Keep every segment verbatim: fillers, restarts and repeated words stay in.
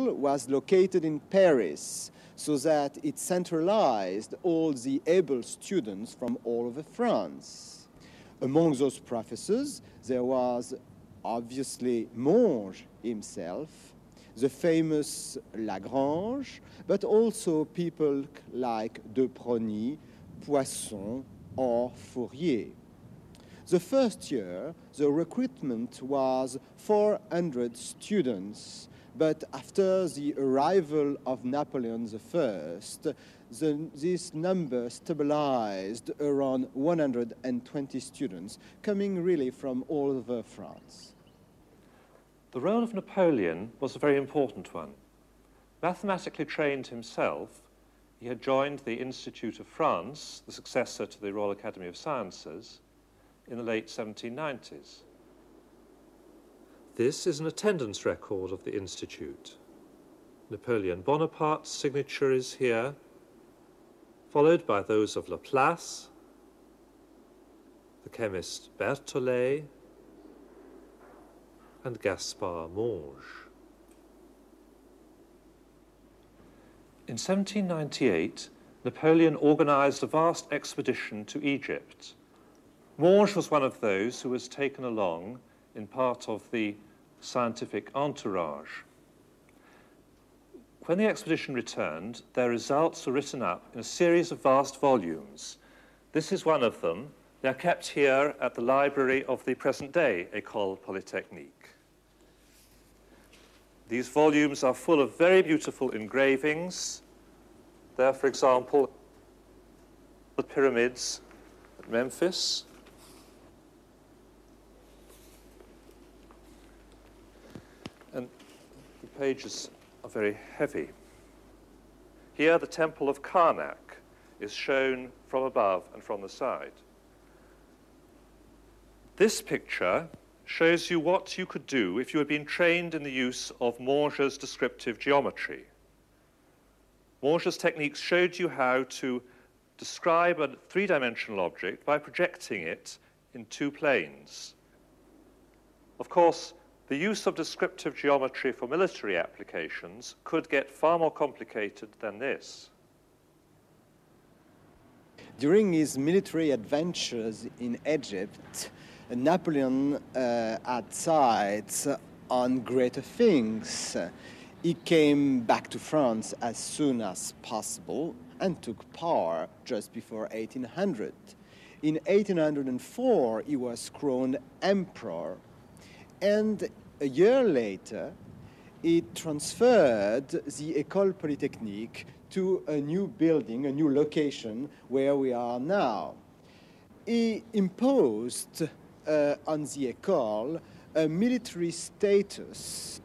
École was located in Paris, so that it centralized all the able students from all over France. Among those professors, there was obviously Monge himself, the famous Lagrange, but also people like de Prony, Poisson, or Fourier. The first year, the recruitment was four hundred students, but after the arrival of Napoleon the First, the, this number stabilized around one hundred twenty students, coming really from all over France. The role of Napoleon was a very important one. Mathematically trained himself, he had joined the Institute of France, the successor to the Royal Academy of Sciences, in the late seventeen nineties. This is an attendance record of the Institute. Napoleon Bonaparte's signature is here, followed by those of Laplace, the chemist Berthollet, and Gaspard Monge. In seventeen ninety-eight, Napoleon organized a vast expedition to Egypt. Monge was one of those who was taken along in part of the scientific entourage. When the expedition returned, their results were written up in a series of vast volumes. This is one of them. They are kept here at the library of the present-day École Polytechnique. These volumes are full of very beautiful engravings. There, for example, the pyramids at Memphis. And the pages are very heavy. Here, the Temple of Karnak is shown from above and from the side. This picture shows you what you could do if you had been trained in the use of Monge's descriptive geometry. Monge's techniques showed you how to describe a three-dimensional object by projecting it in two planes. Of course, the use of descriptive geometry for military applications could get far more complicated than this. During his military adventures in Egypt, Napoleon uh, had sights on greater things. He came back to France as soon as possible and took power just before eighteen hundred. In eighteen oh four, he was crowned emperor, and a year later, he transferred the École Polytechnique to a new building, a new location where we are now. He imposed uh, on the École a military status.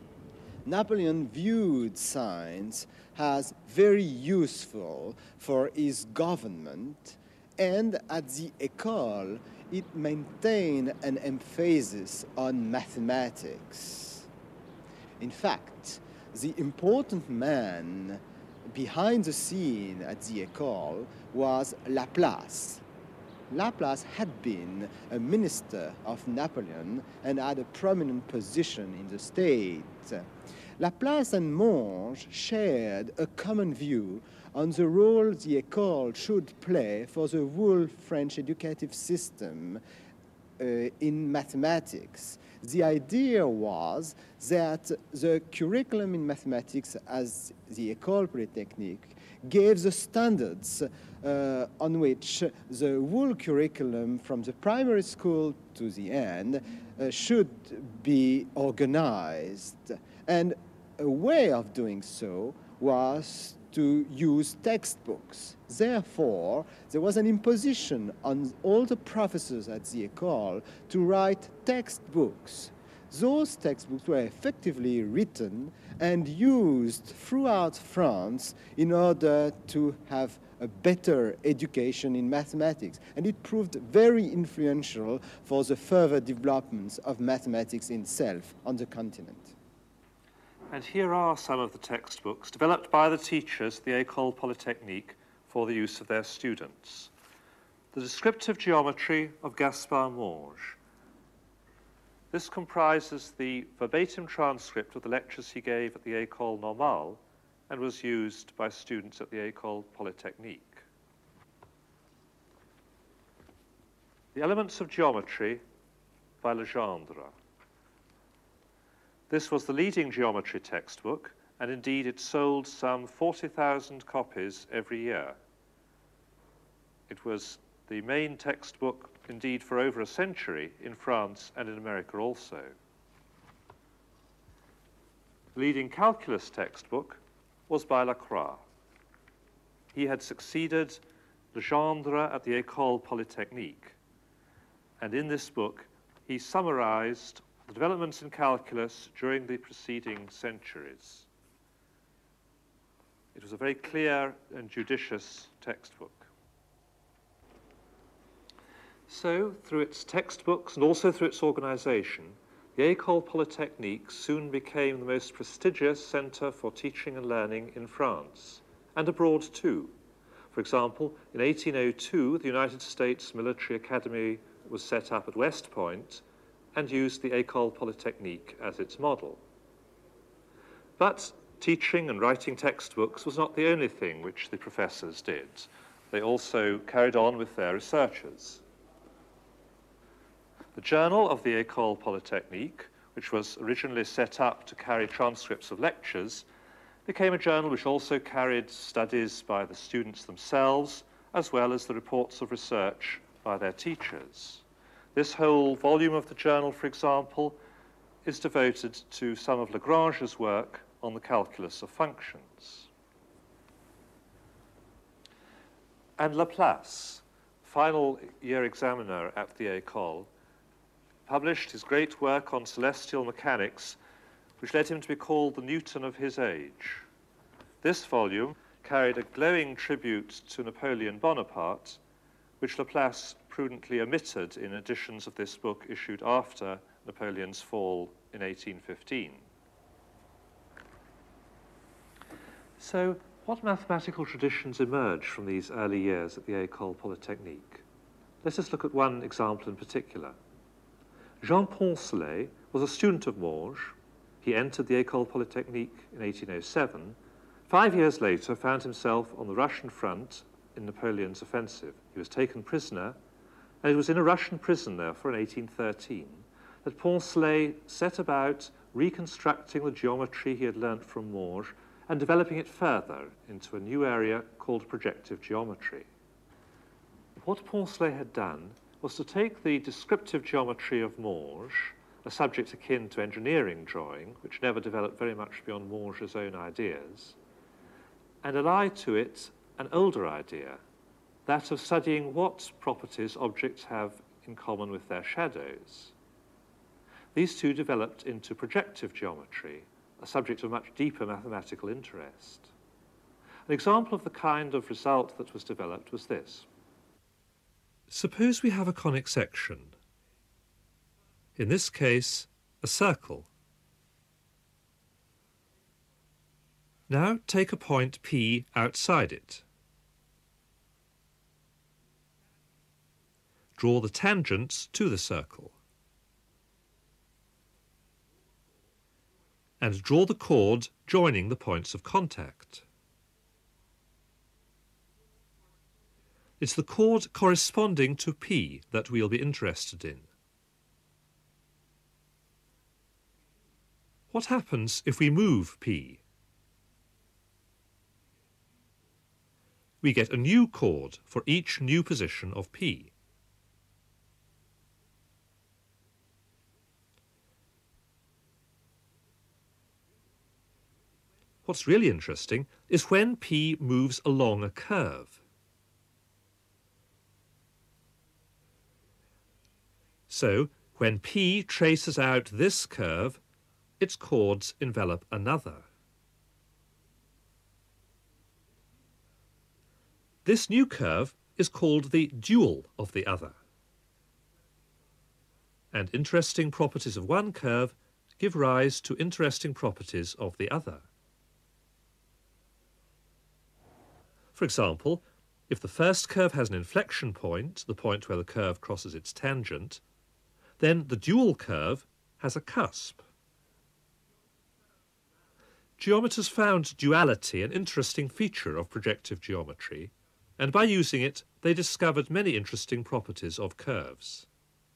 Napoleon viewed science as very useful for his government, and at the École, it maintained an emphasis on mathematics. In fact, the important man behind the scene at the École was Laplace. Laplace had been a minister of Napoleon and had a prominent position in the state. Laplace and Monge shared a common view on the role the École should play for the whole French educative system uh, in mathematics. The idea was that the curriculum in mathematics as the École Polytechnique gave the standards uh, on which the whole curriculum from the primary school to the end uh, should be organized. And a way of doing so was to use textbooks. Therefore, there was an imposition on all the professors at the École to write textbooks. Those textbooks were effectively written and used throughout France in order to have a better education in mathematics. And it proved very influential for the further developments of mathematics itself on the continent. And here are some of the textbooks developed by the teachers at the École Polytechnique for the use of their students. The Descriptive Geometry of Gaspard Monge. This comprises the verbatim transcript of the lectures he gave at the École Normale and was used by students at the École Polytechnique. The Elements of Geometry by Legendre. This was the leading geometry textbook, and indeed it sold some forty thousand copies every year. It was the main textbook, indeed, for over a century in France and in America also. The leading calculus textbook was by Lacroix. He had succeeded Legendre at the École Polytechnique, and in this book he summarized the developments in calculus during the preceding centuries. It was a very clear and judicious textbook. So, through its textbooks and also through its organization, the École Polytechnique soon became the most prestigious center for teaching and learning in France, and abroad too. For example, in eighteen oh two, the United States Military Academy was set up at West Point and used the École Polytechnique as its model. But teaching and writing textbooks was not the only thing which the professors did. They also carried on with their researches. The Journal of the École Polytechnique, which was originally set up to carry transcripts of lectures, became a journal which also carried studies by the students themselves, as well as the reports of research by their teachers. This whole volume of the journal, for example, is devoted to some of Lagrange's work on the calculus of functions. And Laplace, final year examiner at the École, published his great work on celestial mechanics, which led him to be called the Newton of his age. This volume carried a glowing tribute to Napoleon Bonaparte, which Laplace prudently omitted in editions of this book issued after Napoleon's fall in eighteen fifteen. So, what mathematical traditions emerged from these early years at the École Polytechnique? Let us look at one example in particular. Jean Poncelet was a student of Morges. He entered the École Polytechnique in eighteen oh seven. Five years later, found himself on the Russian front in Napoleon's offensive. He was taken prisoner, and it was in a Russian prison, therefore, in eighteen thirteen, that Poncelet set about reconstructing the geometry he had learnt from Morges and developing it further into a new area called projective geometry. What Poncelet had done was to take the descriptive geometry of Morges, a subject akin to engineering drawing, which never developed very much beyond Morges' own ideas, and ally to it an older idea, that of studying what properties objects have in common with their shadows. These two developed into projective geometry, a subject of much deeper mathematical interest. An example of the kind of result that was developed was this. Suppose we have a conic section. In this case, a circle. Now take a point P outside it. Draw the tangents to the circle. And draw the chord joining the points of contact. It's the chord corresponding to P that we'll be interested in. What happens if we move P? We get a new chord for each new position of P. What's really interesting is when P moves along a curve. So, when P traces out this curve, its chords envelop another. This new curve is called the dual of the other. And interesting properties of one curve give rise to interesting properties of the other. For example, if the first curve has an inflection point, the point where the curve crosses its tangent, then the dual curve has a cusp. Geometers found duality an interesting feature of projective geometry, and by using it, they discovered many interesting properties of curves.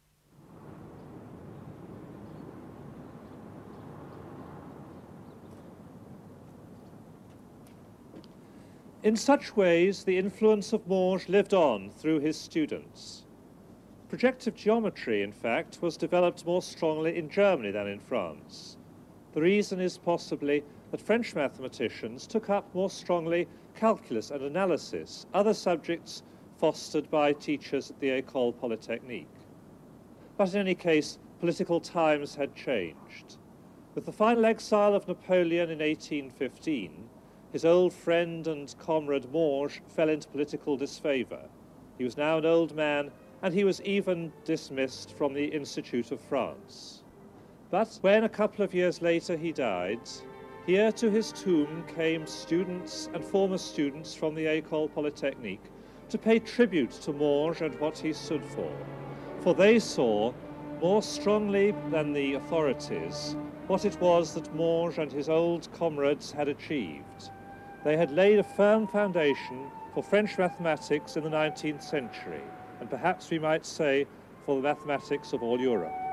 In such ways, the influence of Morge lived on through his students. Projective geometry, in fact, was developed more strongly in Germany than in France. The reason is possibly that French mathematicians took up more strongly calculus and analysis, other subjects fostered by teachers at the École Polytechnique. But in any case, political times had changed. With the final exile of Napoleon in eighteen fifteen, his old friend and comrade Morge fell into political disfavor. He was now an old man, and he was even dismissed from the Institute of France. But when a couple of years later he died, here to his tomb came students and former students from the École Polytechnique to pay tribute to Morge and what he stood for. For they saw, more strongly than the authorities, what it was that Morge and his old comrades had achieved. They had laid a firm foundation for French mathematics in the nineteenth century, and perhaps we might say for the mathematics of all Europe.